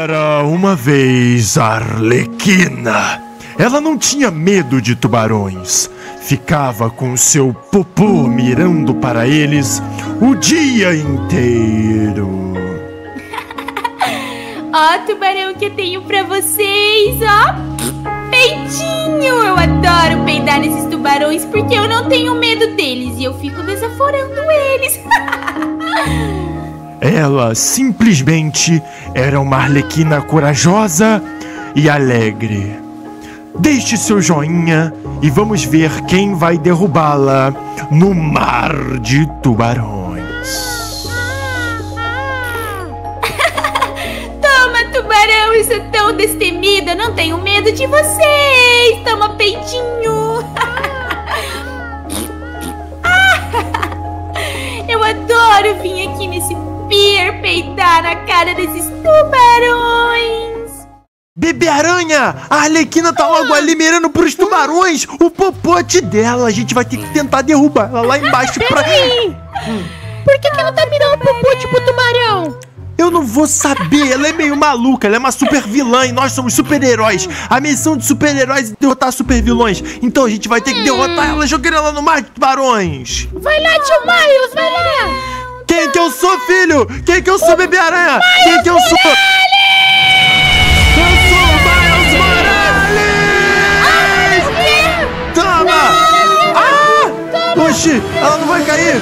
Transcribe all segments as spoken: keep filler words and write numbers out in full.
Era uma vez a Arlequina. Ela não tinha medo de tubarões. Ficava com seu popô mirando para eles o dia inteiro. Ó, tubarão que eu tenho pra vocês, ó. Peidinho! Eu adoro peidar nesses tubarões porque eu não tenho medo deles e eu fico desaforando eles. Ela simplesmente era uma Arlequina corajosa e alegre. Deixe seu joinha e vamos ver quem vai derrubá-la no mar de tubarões. Toma, tubarão, eu sou tão destemida, não tenho medo de vocês. Toma, peitinho. Eu adoro vir aqui nesse pier peidar na cara desses tubarões. Bebê Aranha! A Arlequina tá logo ali mirando pros tubarões! O popote dela! A gente vai ter que tentar derrubar ela lá embaixo pra... Peraí! Hum. Por que que ela tá mirando o popote pro tubarão? Eu não vou saber! Ela é meio maluca! Ela é uma super vilã e nós somos super-heróis! A missão de super-heróis é derrotar super-vilões! Então a gente vai ter que derrotar ela jogando ela no mar de tubarões! Vai lá, tio Miles! Vai lá! Quem que eu sou, filho? Quem que eu sou, Bebê Aranha? Quem que eu sou? Oxi, ela não vai cair!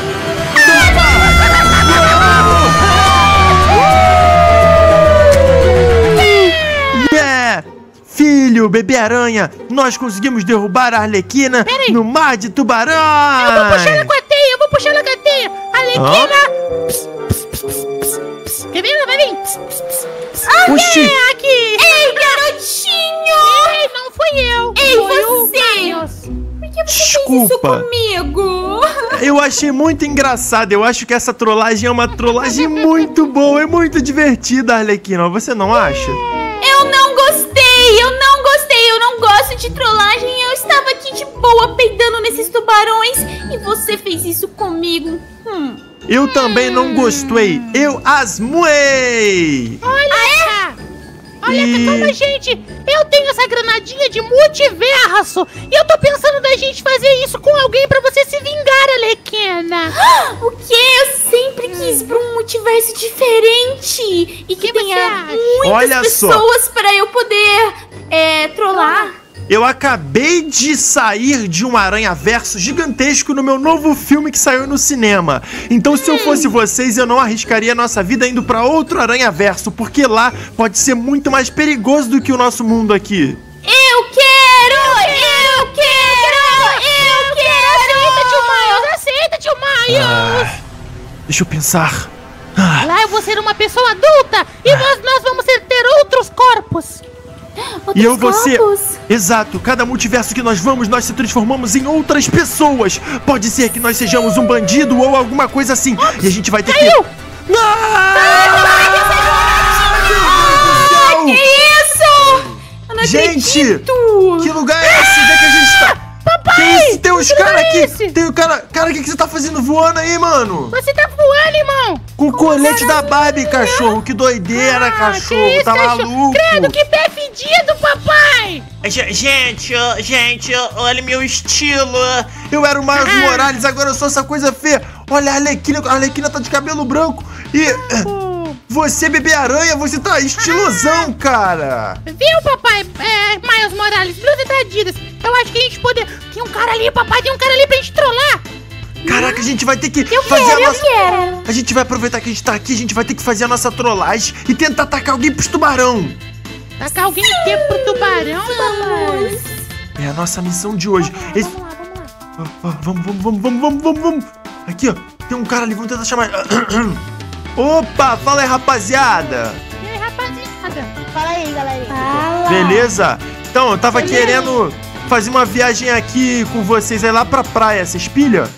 Yeah! Filho, Bebê Aranha, nós conseguimos derrubar a Arlequina no mar de tubarões! Eu vou puxar ela com a teia, eu vou puxar ela com a teia! Arlequina! Pss, pss, pss, pss, pss. Quer ver? Ela vai vir! Pss, pss, pss. Ah, oxi! é, aqui! Ei, garotinho! Ei, não fui eu! Ei, foi você! Por que você Desculpa. fez isso comigo? Eu achei muito engraçado. Eu acho que essa trollagem é uma trollagem muito boa. É muito divertida, Arlequina. Você não acha? Eu não gostei, eu não gostei. Eu não gosto de trollagem. Eu estava aqui de boa peidando nesses tubarões e você fez isso comigo. Hum. Eu também não gostei. Eu asmuei. Olha! Ah, é? Olha, E- calma, gente! Eu tenho essa granadinha de multiverso! E eu tô pensando da gente fazer isso com alguém pra você se vingar, Arlequina! O quê? Eu sempre quis pra um multiverso diferente e que, Que tenha você acha? muitas Olha só. pessoas pra eu poder é, trollar. Eu acabei de sair de um aranhaverso gigantesco no meu novo filme que saiu no cinema. Então, se eu fosse vocês, eu não arriscaria a nossa vida indo pra outro aranhaverso, porque lá pode ser muito mais perigoso do que o nosso mundo aqui. Eu quero! Eu quero! Eu quero! Aceita, tio Miles! Aceita, tio Miles! Ah, deixa eu pensar. Ah, Lá eu vou ser uma pessoa adulta e nós, nós vamos ter, ter outros corpos! e eu vou ser... corpos? Exato, cada multiverso que nós vamos, nós se transformamos em outras pessoas. Pode ser que nós sejamos um bandido ou alguma coisa assim. E a gente vai ter Caiu! que... Ah! Que isso? Eu não Gente, acredito. que lugar é esse? Onde é que a gente tá? Papai! Que isso? Tem uns que lugar caras é aqui. esse? Tem o cara... Cara, o que, que você tá fazendo voando aí, mano? Você tá voando, irmão! Com o colete da Barbie, cachorro. Que doideira, Ah, cachorro. que isso, Tá cachorro? maluco. Credo, que pé fedido, papai! Ge- Gente, ó, gente, ó, olha meu estilo. Eu era o Miles Ah. Morales, agora eu sou essa coisa feia. Olha a Arlequina, a Arlequina tá de cabelo branco. E Oh. você, Bebê Aranha, você tá estilosão, cara. Viu, papai? É, Miles Morales, blusa da Adidas. Eu acho que a gente pode... Tem um cara ali, papai, tem um cara ali pra gente trollar. Caraca, a gente vai ter que Eu fazer quero, a eu nossa... quero. A gente vai aproveitar que a gente tá aqui, a gente vai ter que fazer a nossa trollagem e tentar atacar alguém pros tubarão. Tacar alguém aqui pro tubarão, papai. É a nossa missão de hoje. Esse... Vamos lá, vamos lá. Ó, ó, vamos, vamos, vamos, vamos, vamos, vamos, vamos. Aqui, ó, tem um cara ali, vamos tentar chamar. Opa, fala aí, rapaziada. E aí, rapaziada? Fala aí, galerinha. Fala. Beleza? Então, eu tava querendo fazer uma viagem aqui com vocês aí lá pra praia. Vocês pilham?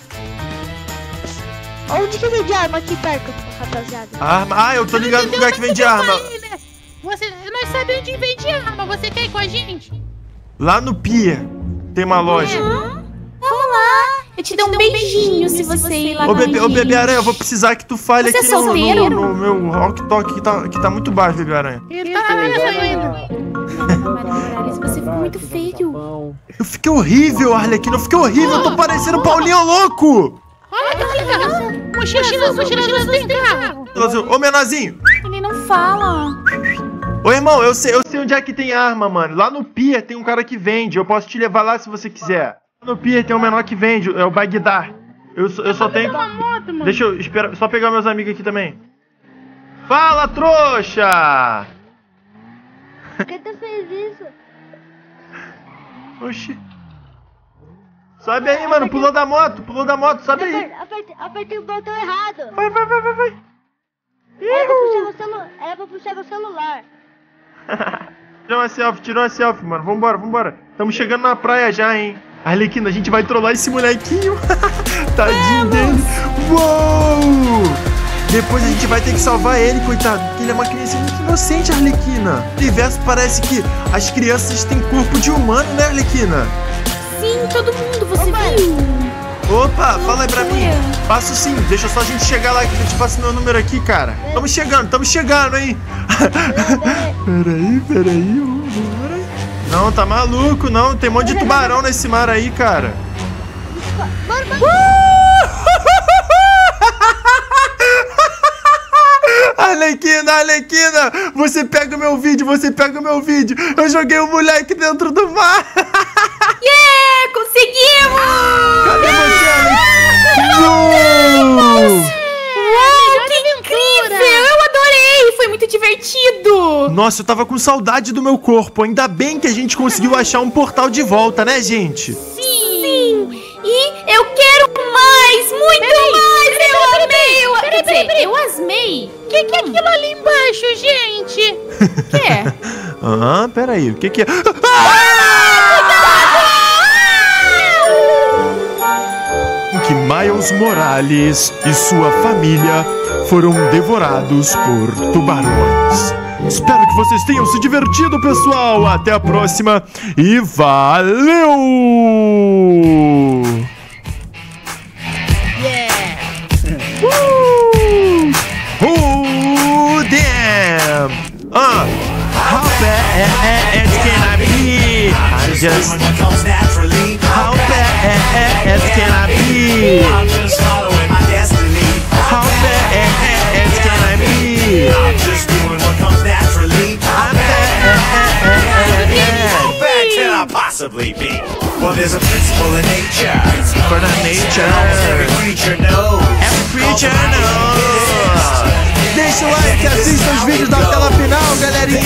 Onde que vende arma aqui perto, rapaziada? Arma? Ah, eu tô ligado no lugar que vende arma. Você, nós sabemos onde vende arma. Você quer ir com a gente? Lá no pier tem uma loja. Vamos lá. Eu te dou um beijinho se você ir lá Ô, com bebê, a ô, bebê gente. aranha, eu vou precisar que tu fale Você aqui é no, solteiro? no, no meu rock talk que tá, que tá muito baixo, bebê aranha. Ele tá ainda. Morales, você ficou muito feio. Eu fiquei horrível, Arlequina, eu fiquei horrível, eu tô parecendo o Paulinho louco! Olha, olha, mochila, mochila, mochila, tem carro. Ô, menorzinho! Ele não fala. Ô, irmão, eu sei, eu sei onde é que tem arma, mano. Lá no pier tem um cara que vende, eu posso te levar lá se você quiser. Lá no pier tem um menor que vende, é o Bagdar. Eu, só- eu só tenho... Deixa eu esperar, só pegar meus amigos aqui também. Fala, trouxa! Por que tu fez isso? Oxi. Sobe aí, mano, pulou da moto, pulou da moto, sobe aí. Apertei, apertei, apertei o botão errado. Vai, vai, vai, vai, vai. Era pra puxar no celu... Era pra puxar no celular. Tirou uma selfie, tirou uma selfie, mano. Vambora, vambora. Tamo chegando na praia já, hein. Arlequina, a gente vai trollar esse molequinho. Tadinho dele. Uou! Depois a gente vai ter que salvar ele, coitado. Porque ele é uma criança muito inocente, Arlequina. O universo parece que as crianças têm corpo de humano, né, Arlequina? Sim, todo mundo, você viu? Opa, fala aí pra mim. Passo sim, deixa só a gente chegar lá que eu te passo meu número aqui, cara. Tamo chegando, tamo chegando, hein. Peraí, peraí, vambora. Não, tá maluco, não. Tem um monte de tubarão nesse mar aí, cara. Bora, bora. Arlequina, Arlequina, você pega o meu vídeo, você pega o meu vídeo. Eu joguei o moleque dentro do mar. Yeah, conseguimos! Cadê você, Arlequina? Uau, que incrível! Eu adorei! Foi muito divertido! Nossa, eu tava com saudade do meu corpo. Ainda bem que a gente conseguiu achar um portal de volta, né, gente? Sim! E eu quero mais! Muito mais! Eu amei! Eu, quer dizer, eu asmei! O que, que é aquilo ali embaixo, gente? O que é? Ah, peraí, o que que é? Que Miles Morales e sua família foram devorados por tubarões. Espero que vocês tenham se divertido, pessoal. Até a próxima e valeu! Uh! Oh, damn! Uh, how bad can I be? I just... How bad can I be? I'm just following my destiny. How bad can I be? I'm just doing what comes naturally. I'm bad. How bad can I possibly be? Well, there's a principle in nature. For the nature. Almost every creature knows. Every creature knows. Deixa o like, assista os vídeos da tela final, galerinha.